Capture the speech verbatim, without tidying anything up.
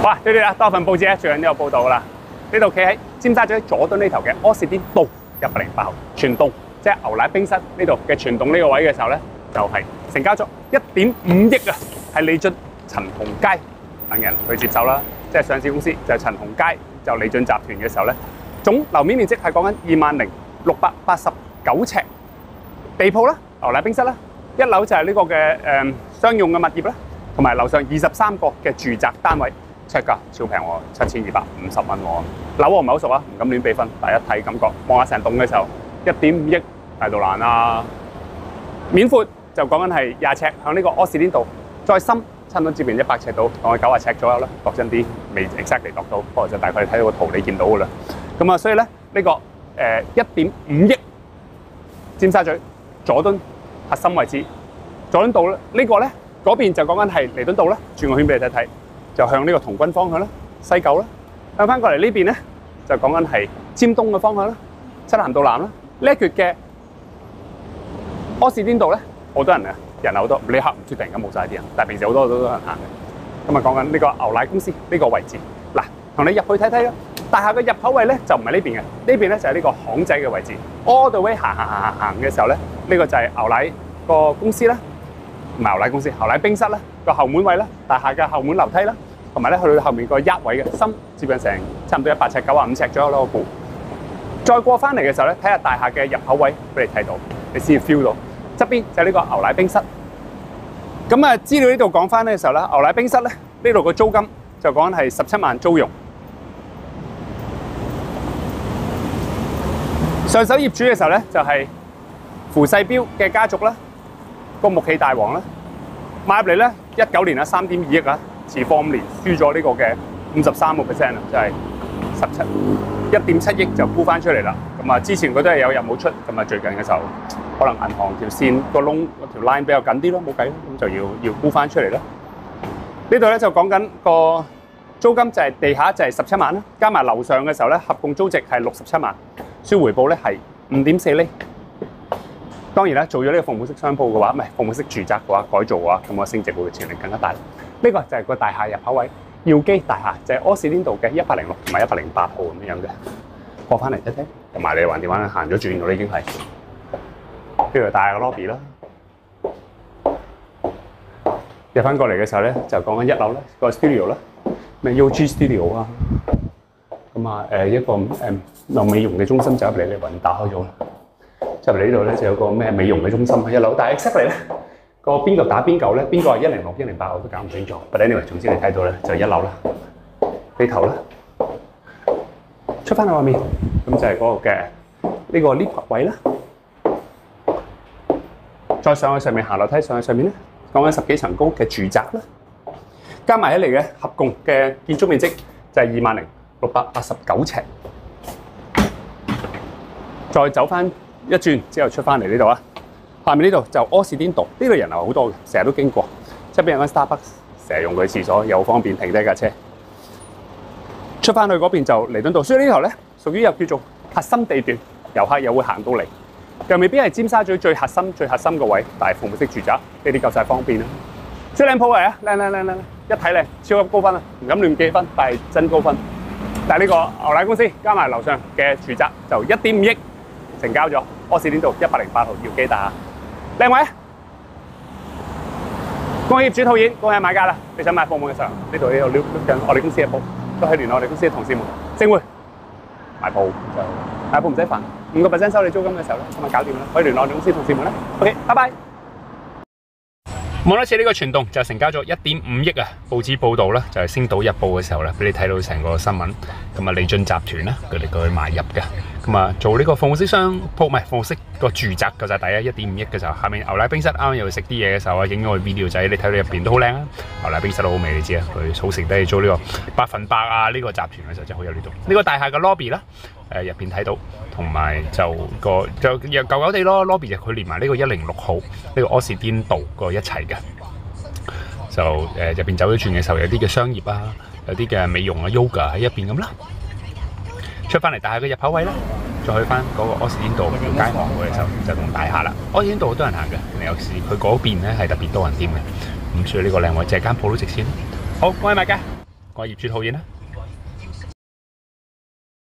哇！對對啦，多份報紙咧，最近都有報道啦。呢度企喺尖沙咀佐敦呢頭嘅柯士甸道一百零八號全棟，即係牛奶冰室呢度嘅全棟呢個位嘅時候咧，就係、是、成交咗一點五億啊，係李俊、陳鴻佳等人去接手啦。即係上市公司就係陳鴻佳就李俊集團嘅時候咧，總樓面面積係講緊二萬零六百八十九尺，地鋪啦、牛奶冰室啦，一樓就係呢個嘅誒、呃、商用嘅物業啦，同埋樓上二十三個嘅住宅單位。尺價超平喎，七千二百五十蚊喎。樓我唔係好熟啊，唔敢亂俾分，但係一睇感覺，望下成棟嘅時候，一點五億大到爛啦。面闊就講緊係廿尺，向呢個柯士甸道，再深差唔多接近一百尺到，當佢九十尺左右啦。度真啲，未 exactly 度到，不過就大概睇到個圖你見到噶啦。咁啊，所以咧呢、呢個誒一點五億，尖沙咀佐敦核心位置，佐敦道咧呢個咧嗰邊就講緊係彌敦道啦，轉個圈俾你睇睇。就向呢個童軍方向啦，西九啦，向翻過嚟呢邊咧，就講緊係尖東嘅方向啦，漆咸道南啦。呢一橛嘅柯士甸道咧，好多人啊，人好多，呢刻唔知突然間冇晒啲人，但係平時好多都多人行嘅。咁啊講緊呢個牛奶公司呢個位置，嗱，同你入去睇睇啦。大廈嘅入口位咧就唔係呢邊嘅，呢邊咧就係呢個巷仔嘅位置。All the way 行行行行行嘅時候咧，呢個就係牛奶個公司啦。唔係牛奶公司，牛奶冰室啦，個後門位啦，大廈嘅後門樓梯啦，同埋咧去到後面個一位嘅深，接近成差唔多一百尺、九啊五尺左右咯個部。再過翻嚟嘅時候咧，睇下大廈嘅入口位俾你睇到，你先 feel 到側邊就係呢個牛奶冰室。咁啊，資料呢度講翻嘅時候咧，牛奶冰室咧呢度個租金就講緊係十七萬租用。上手業主嘅時候咧，就係傅世標嘅家族啦。個木器大王啦，買入嚟咧一九年啊三點二億啊，持貨五年輸咗呢個嘅五十三個 percent 啊，就係十七一點七億就沽翻出嚟啦。咁啊，之前佢都係有入冇出，咁啊最近嘅時候可能銀行條線個窿條 line 比較緊啲咯，冇計咯，咁就要要沽翻出嚟啦。呢度咧就講緊個租金就係地下就係十七萬啦，加埋樓上嘅時候咧合共租值係六十七萬，輸回報咧係五點四厘。當然啦，做咗呢個服務式商鋪嘅話，唔係服務式住宅嘅話，改造嘅話，咁個升值會潛力更加大。呢、這個就係個大廈入口位，耀基大廈就係柯士甸道嘅一百零六同埋一百零八號咁樣嘅。過翻嚟睇睇，同埋你橫掂橫行咗轉到已經係。呢個大廈嘅 lobby 啦。入翻過嚟嘅時候咧，就講緊一樓咧個 studio 啦，咩 U G Studio 啊。咁啊誒一個誒有美容嘅中心就入嚟，你雲打開咗啦。入嚟呢度咧就有個咩美容嘅中心喺一樓，但係 exactly 咧個邊個打邊嚿咧，邊個係一零六、一零八我都搞唔清楚。But anyway，總之你睇到咧就一樓啦，地頭啦，出翻去外面，咁就係嗰個嘅呢個 lift 位啦。再上去上面行樓梯上去上面咧，講緊十幾層高嘅住宅啦，加埋起嚟嘅合共嘅建築面積就係二萬零六百八十九尺。再走翻一轉之後出翻嚟呢度啊，下面呢度就柯士甸道，呢度人流好多嘅，成日都經過。側邊有間 Starbucks， 成日用佢廁所，又方便停低架車。出翻去嗰邊就彌敦道，所以呢頭咧屬於又叫做核心地段，遊客又會行到嚟，又未必係尖沙咀最核心、最核心嘅位，但係服務式住宅呢啲夠晒方便啦。最靚鋪位啊，靚靚靚靚，一睇靚，超級高分啊，唔敢亂記分，但係真高分。但係呢個牛奶公司加埋樓上嘅住宅就一點五億。成交咗柯士甸道一百零八號耀基大廈，靚位，恭喜業主套現，恭喜買家啦！你想買貨務嘅時候，呢度呢度撩緊我哋公司嘅鋪，都係聯絡我哋公司嘅同事們，正會買鋪就買鋪唔使煩，五個 percent 收你租金嘅時候咧，咁啊搞掂啦，可以聯絡我哋公司同事們啦。OK， 拜拜。望多次呢個全棟就成交咗一點五億啊！報紙報導啦，就係《星島日報》嘅時候咧，俾你睇到成個新聞。咁啊，李俊集團啦，佢哋過去買入嘅。咁啊，做呢個服務式商鋪，唔係服務式個住宅就係第一一點五億嘅時候。下面牛奶冰室啱啱又食啲嘢嘅時候啊，影咗個 video 仔，你睇到入邊都好靚啊！牛奶冰室都好味，你知啊，佢好食得做呢個百分百啊！呢、這個集團嘅時候真係好有呢度。呢、這個大廈嘅 lobby 啦，誒入邊睇到，同埋就個就又舊舊地咯 lobby 就佢連埋呢個一零六號呢、這個柯士甸道個一齊嘅。就誒入邊走咗轉嘅時候，有啲嘅商業啊，有啲嘅美容啊 yoga 喺入邊咁啦。出翻嚟大廈嘅入口位啦，再去翻嗰個柯士甸道條街行過嘅時候，就同大廈啦。柯士甸道好多人行嘅，尤其是佢嗰邊咧係特別多人添嘅。咁所以呢個靚位，借間鋪都值錢。好，我係麥嘅。 我係業主套現啦。